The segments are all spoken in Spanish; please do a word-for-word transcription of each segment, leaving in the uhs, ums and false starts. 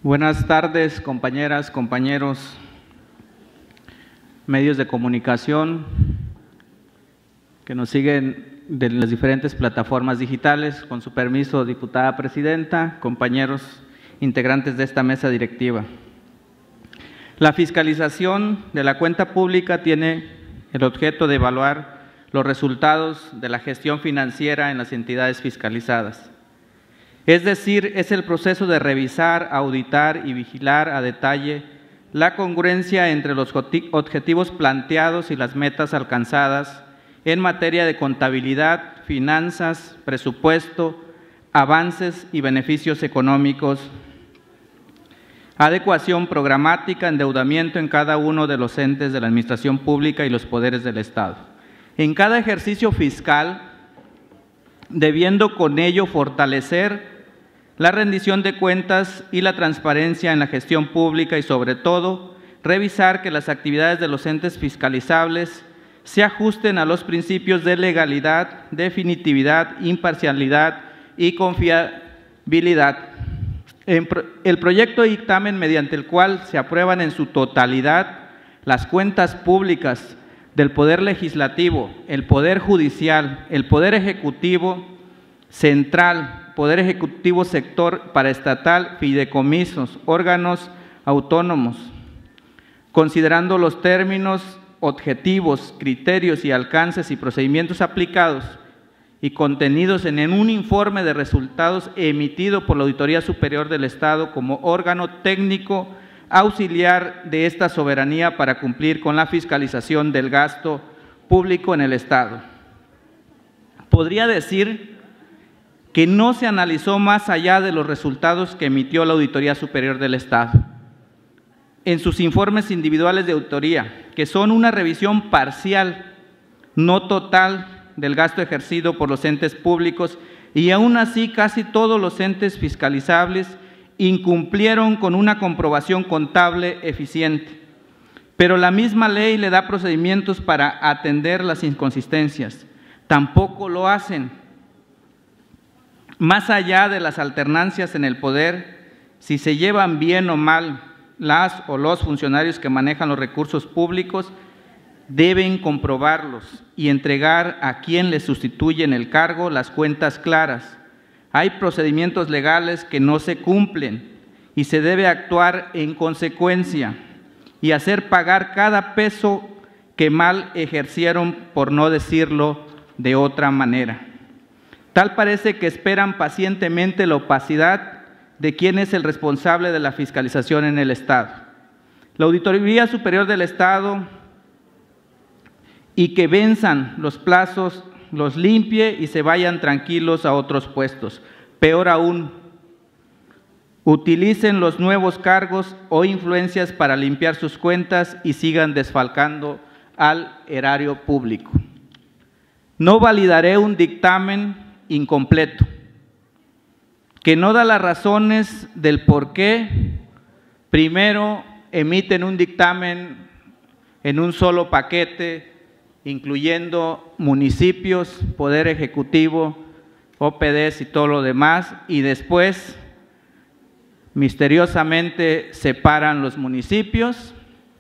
Buenas tardes, compañeras, compañeros, medios de comunicación que nos siguen de las diferentes plataformas digitales. Con su permiso, diputada presidenta, compañeros integrantes de esta mesa directiva. La fiscalización de la cuenta pública tiene el objeto de evaluar los resultados de la gestión financiera en las entidades fiscalizadas. Es decir, es el proceso de revisar, auditar y vigilar a detalle la congruencia entre los objetivos planteados y las metas alcanzadas en materia de contabilidad, finanzas, presupuesto, avances y beneficios económicos, adecuación programática, endeudamiento en cada uno de los entes de la administración pública y los poderes del Estado. En cada ejercicio fiscal, debiendo con ello fortalecer la rendición de cuentas y la transparencia en la gestión pública y, sobre todo, revisar que las actividades de los entes fiscalizables se ajusten a los principios de legalidad, definitividad, imparcialidad y confiabilidad. El proyecto de dictamen mediante el cual se aprueban en su totalidad las cuentas públicas del Poder Legislativo, el Poder Judicial, el Poder Ejecutivo Central, Poder Ejecutivo Sector Paraestatal, fideicomisos, órganos autónomos, considerando los términos, objetivos, criterios y alcances y procedimientos aplicados y contenidos en un informe de resultados emitido por la Auditoría Superior del Estado como órgano técnico auxiliar de esta soberanía para cumplir con la fiscalización del gasto público en el Estado. Podría decir que no se analizó más allá de los resultados que emitió la Auditoría Superior del Estado en sus informes individuales de auditoría, que son una revisión parcial, no total, del gasto ejercido por los entes públicos, y aún así casi todos los entes fiscalizables incumplieron con una comprobación contable eficiente. Pero la misma ley le da procedimientos para atender las inconsistencias. Tampoco lo hacen. Más allá de las alternancias en el poder, si se llevan bien o mal las o los funcionarios que manejan los recursos públicos, deben comprobarlos y entregar a quien les sustituye en el cargo las cuentas claras. Hay procedimientos legales que no se cumplen y se debe actuar en consecuencia y hacer pagar cada peso que mal ejercieron, por no decirlo de otra manera. Tal parece que esperan pacientemente la opacidad de quién es el responsable de la fiscalización en el Estado. La Auditoría Superior del Estado, y que venzan los plazos, los limpie y se vayan tranquilos a otros puestos. Peor aún, utilicen los nuevos cargos o influencias para limpiar sus cuentas y sigan desfalcando al erario público. No validaré un dictamen incompleto, que no da las razones del por qué primero emiten un dictamen en un solo paquete, incluyendo municipios, Poder Ejecutivo, O P Ds y todo lo demás, y después misteriosamente separan los municipios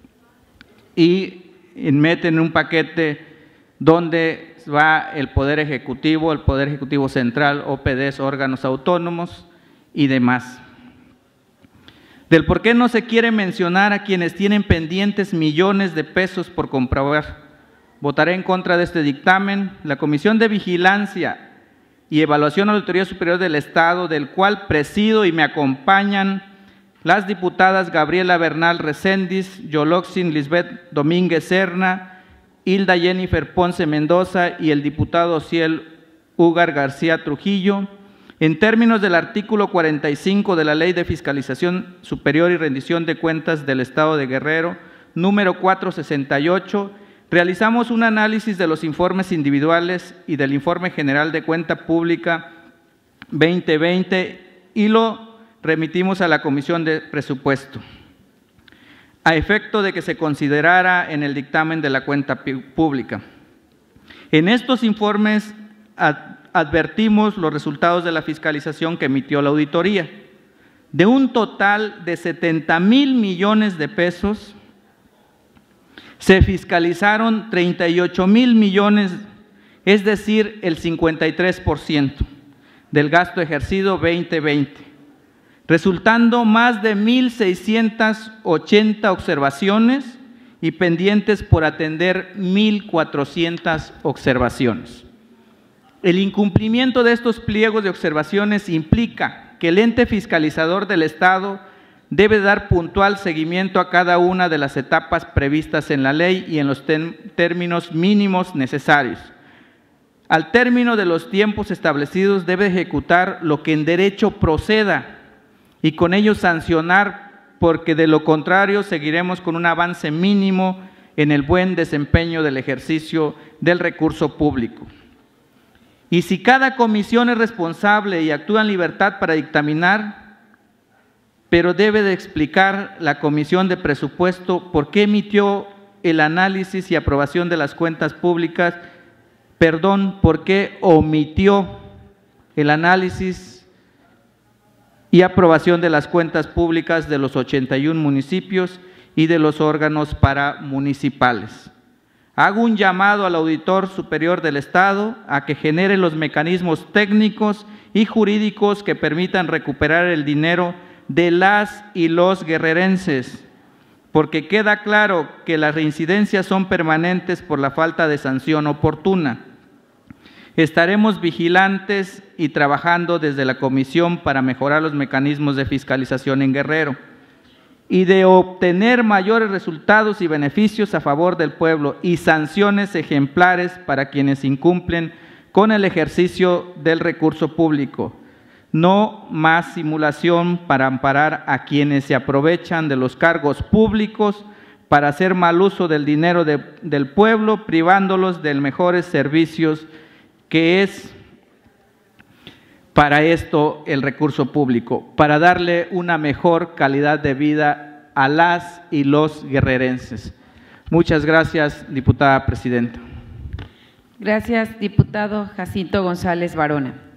y meten un paquete donde va el Poder Ejecutivo, el Poder Ejecutivo Central, O P Ds, órganos autónomos y demás. Del por qué no se quiere mencionar a quienes tienen pendientes millones de pesos por comprobar. Votaré en contra de este dictamen. La Comisión de Vigilancia y Evaluación de la Auditoría Superior del Estado, del cual presido y me acompañan las diputadas Gabriela Bernal Recendis, Yoloxin Lisbeth Domínguez Serna, Hilda Jennifer Ponce Mendoza y el diputado Ociel Ugar García Trujillo, en términos del artículo cuarenta y cinco de la Ley de Fiscalización Superior y Rendición de Cuentas del Estado de Guerrero, número cuatrocientos sesenta y ocho, realizamos un análisis de los informes individuales y del Informe General de Cuenta Pública veinte veinte y lo remitimos a la Comisión de Presupuesto, a efecto de que se considerara en el dictamen de la cuenta pública. En estos informes advertimos los resultados de la fiscalización que emitió la auditoría. De un total de setenta mil millones de pesos, se fiscalizaron treinta y ocho mil millones, es decir, el cincuenta y tres por ciento del gasto ejercido veinte veinte, resultando más de mil seiscientas ochenta observaciones y pendientes por atender mil cuatrocientas observaciones. El incumplimiento de estos pliegos de observaciones implica que el ente fiscalizador del Estado debe dar puntual seguimiento a cada una de las etapas previstas en la ley y en los términos mínimos necesarios. Al término de los tiempos establecidos debe ejecutar lo que en derecho proceda y con ello sancionar, porque de lo contrario seguiremos con un avance mínimo en el buen desempeño del ejercicio del recurso público. Y si cada comisión es responsable y actúa en libertad para dictaminar, pero debe de explicar la Comisión de Presupuesto por qué emitió el análisis y aprobación de las cuentas públicas, perdón, por qué omitió el análisis y aprobación de las cuentas públicas de los ochenta y un municipios y de los órganos paramunicipales. Hago un llamado al Auditor Superior del Estado a que genere los mecanismos técnicos y jurídicos que permitan recuperar el dinero de las y los guerrerenses, porque queda claro que las reincidencias son permanentes por la falta de sanción oportuna. Estaremos vigilantes y trabajando desde la Comisión para mejorar los mecanismos de fiscalización en Guerrero y de obtener mayores resultados y beneficios a favor del pueblo y sanciones ejemplares para quienes incumplen con el ejercicio del recurso público. No más simulación para amparar a quienes se aprovechan de los cargos públicos para hacer mal uso del dinero de, del pueblo, privándolos de mejores servicios que es para esto el recurso público, para darle una mejor calidad de vida a las y los guerrerenses. Muchas gracias, diputada presidenta. Gracias, diputado Jacinto González Varona.